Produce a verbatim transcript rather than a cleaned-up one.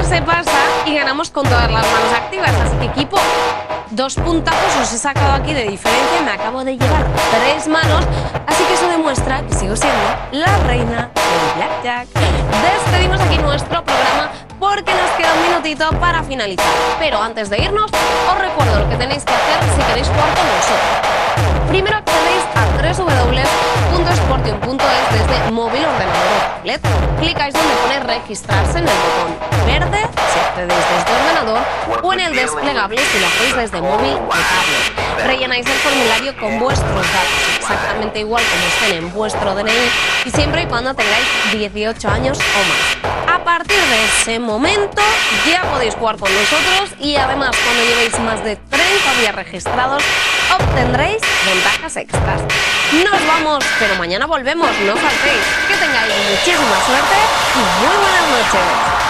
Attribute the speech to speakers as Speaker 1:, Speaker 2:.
Speaker 1: se pasa y ganamos con todas las manos activas. Así que, equipo, dos puntazos os he sacado aquí de diferencia. Me acabo de llevar tres manos. Así que eso demuestra que sigo siendo la reina del blackjack. Despedimos aquí nuestro programa porque nos queda un minutito para finalizar. Pero antes de irnos, os recuerdo lo que tenéis que hacer si queréis jugar con nosotros. Primero accedéis a doble u doble u doble u punto sportium punto es desde móvil, ordenador o tablet. Clicáis donde pone registrarse en el botón verde si accedéis desde ordenador o en el desplegable si lo hacéis desde móvil o tablet. Rellenáis el formulario con vuestros datos, exactamente igual como estén en vuestro D N I y siempre y cuando tengáis dieciocho años o más. A partir de ese momento ya podéis jugar con nosotros y además cuando llevéis más de treinta días registrados obtendréis ventajas extras. Nos vamos, pero mañana volvemos, no faltéis. Que tengáis muchísima suerte y muy buenas noches.